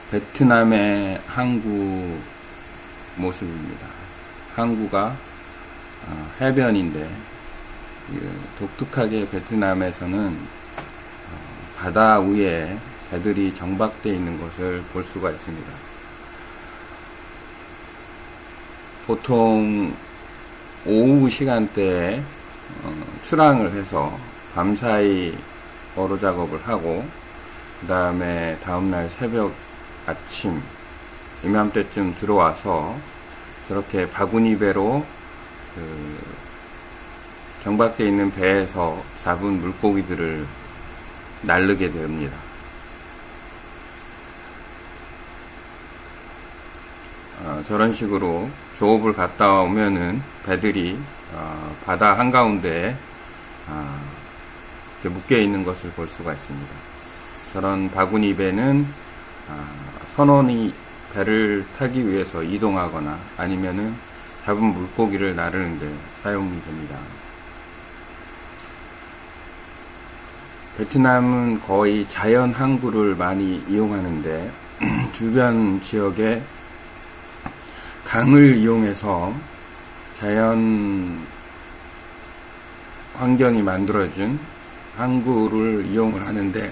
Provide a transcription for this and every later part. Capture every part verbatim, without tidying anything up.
베트남의 항구 모습입니다. 항구가 해변인데 독특하게 베트남에서는 바다 위에 배들이 정박되어 있는 것을 볼 수가 있습니다. 보통 오후 시간대에 출항을 해서 밤사이 어로 작업을 하고 그 다음에 다음날 새벽 아침 이맘때쯤 들어와서 저렇게 바구니 배로 그 정박되어 있는 배에서 잡은 물고기들을 나르게 됩니다. 어, 저런 식으로 조업을 갔다 오면은 배들이 어, 바다 한가운데에 어, 이렇게 묶여 있는 것을 볼 수가 있습니다. 저런 바구니 배는 어, 선원이 배를 타기 위해서 이동하거나 아니면은 잡은 물고기를 나르는데 사용이 됩니다. 베트남은 거의 자연 항구를 많이 이용하는데 주변 지역에 강을 이용해서 자연 환경이 만들어준 항구를 이용을 하는데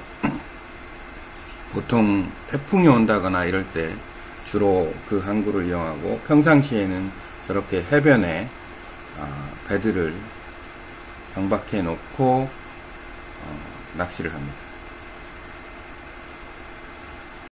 보통 태풍이 온다거나 이럴 때 주로 그 항구를 이용하고 평상시에는 저렇게 해변에 배들을 정박해 놓고 낚시를 합니다.